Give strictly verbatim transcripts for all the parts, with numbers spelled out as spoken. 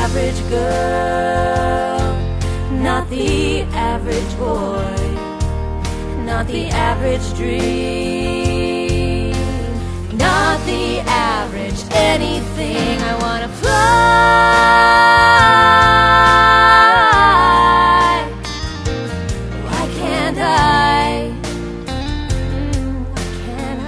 average girl, not the average boy, not the average dream, not the average anything. I wanna fly. Why can't I? Mm, why can't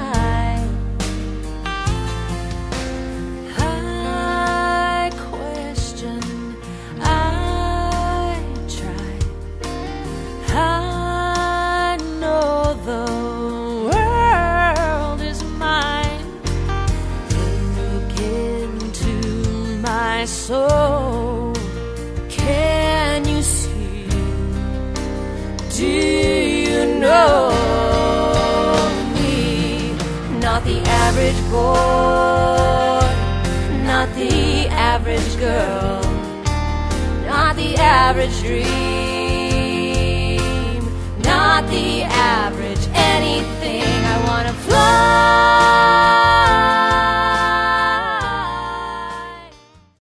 I? I question, I try, I know the world is mine. Look into my soul. Can you see? Do you know me? Not the average boy, not the average girl, not the average dream, not the average anything.